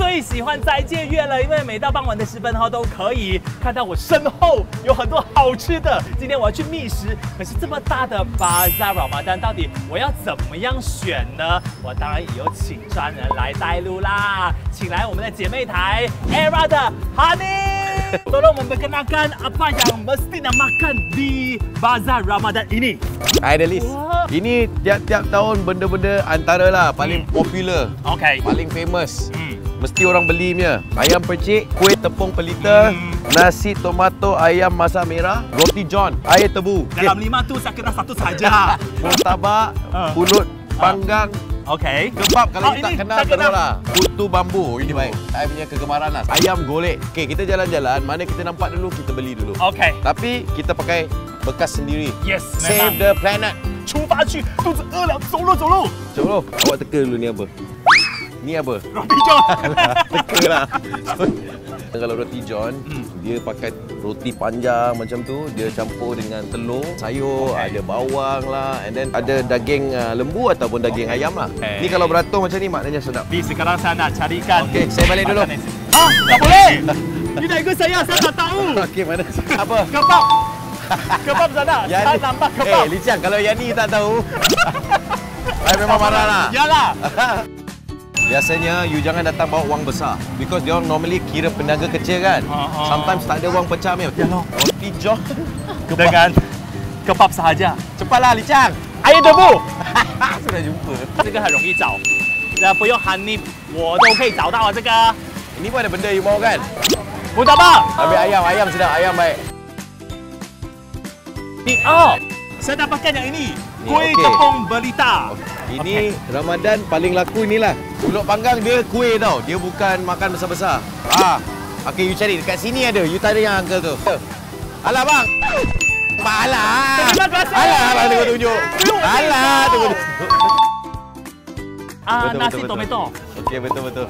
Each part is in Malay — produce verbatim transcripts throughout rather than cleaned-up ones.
最喜欢斋戒月了，因为每到傍晚的时分哈，都可以看到我身后有很多好吃的。今天我要去觅食，可是这么大的 Bazaar Ramadan， 到底我要怎么样选呢？我当然也有请专人来带路啦，请来我们的姐妹台 Era 的 Hani。Tolong memperkenalkan apa yang mesti nak makan di Bazaar Ramadan ini. Hai Delis. Ini tiap-tiap tahun benda-benda antaralah paling hmm. popular. Okay. Paling famous. Hmm. Mesti orang beli punya. Ayam percik, kuih tepung pelita, hmm. nasi tomato ayam masak merah, roti john, air tebu. Dalam okay. lima tu saya kena satu saja. Murtabak, uh. pulut panggang. Okey. Kebab kalau oh, you tak kenal terus lah. Putu bambu. Ini oh. baik. Saya punya kegemaran lah. Ayam golek. Okey, kita jalan-jalan. Mana kita nampak dulu, kita beli dulu. Okey. Tapi kita pakai bekas sendiri. Yes, Save memang. the planet. 出发去，肚子饿了，走喽走喽。 走喽。Awak teka dulu ni apa? Ni apa? Roti john. Teka lah. Kalau roti john, hmm. dia pakai roti panjang macam tu, dia campur dengan telur, sayur, okay. ada bawang lah, and then ada daging uh, lembu ataupun daging okay. ayam lah. Okay. Ni kalau beratur macam ni maknanya sedap. Di sekarang saya nak carikan. Okey, saya balik dulu. Ah, tak boleh. You nak ikut saya, saya tak tahu. Okey, mana? Apa? Kebab. Kebab sana. Saya nampak kebab. Eh, Licang, kalau yang ni tak tahu, saya memang marah lah. Yalah. Biasanya you jangan datang bawa wang besar because dia orang normally kira peniaga kecil kan. Uh, uh, Sometimes tak ada wang pecah meh. Ya loh. Roti john dengan kebab sahaja. Cepatlah Licang. Air tebu. Sudah jumpa. 这个很容易找，那不用 Hani 我都可以找到啊这个。 Ini pun ada benda you mau kan? Murtabak. Ambil ayam, ayam sedap, ayam baik. Ni oh, saya dapatkan yang ini. Kuih okay. tepung belita. Okay. Ini okay. Ramadan paling laku inilah. Pulut panggang dia kuih tau. Dia bukan makan besar-besar. Ah. Okey, you cari dekat sini ada. You tanya yang uncle tu. Alah bang. Alah. Terima kasih. Alah, abang tunggu tunjuk. Alah, tunggu. Ah, betul, nasi betul, tomato. Okey, betul betul.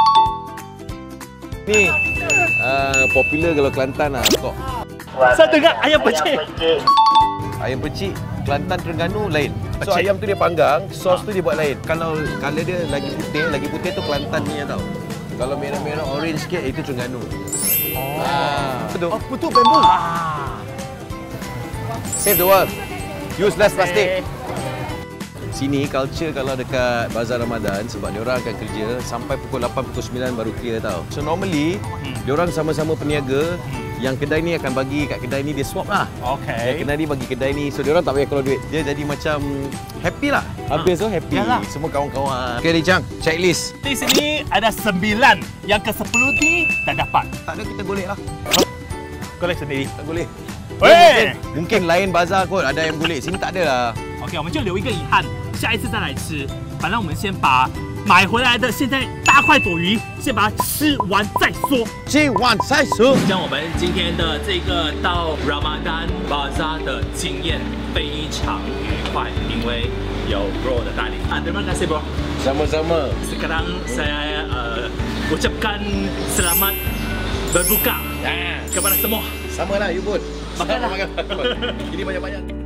Ni uh, popular kalau Kelantan lah kok. Saya dengar ayam percik. Ayam percik Kelantan Terengganu lain. So ayam tu dia panggang, sos tu dia buat lain. Kalau color dia lagi putih, lagi putih tu Kelantan punya tau. Kalau merah-merah orange sikit itu Terengganu. Oh. Ah. Betul. Oh, putu bambu. Ah. Save the world. Use less plastic. Sini culture kalau dekat Bazaar Ramadan sebab dia orang akan kerja sampai pukul lapan pukul sembilan baru clear tau. So normally hmm. dia orang sama-sama peniaga. Hmm. Yang kedai ni akan bagi kat kedai ni dia swap lah. Okey. Yang kedai ni bagi kedai ni. So dia orang tak payah keluar duit. Dia jadi macam happy lah. Habis tu happy. Yalah. Semua kawan-kawan. Okey Licang, checklist. Di sini ada sembilan. Yang ke sepuluh ni tak dapat. Tak ada, kita golek lah. Huh? Golek sendiri? Tak golek. Mungkin, mungkin lain bazar kot ada yang golek. Sini tak ada lah. OK， 我们就留一个遗憾，下一次再来吃。反正我们先把买回来的现在大块朵鱼，先把它吃完再说。 吃完再说。 像我们今天的这个到 Ramadan Bazaar 的经验非常愉快，因为有 Bro 的带领。啊，terima kasih Bro。 Sama-sama. Sekarang saya uh, ucapkan selamat berbuka kepada semua. Sama lah, you pun. Makanlah. Makan. Ini banyak-banyak.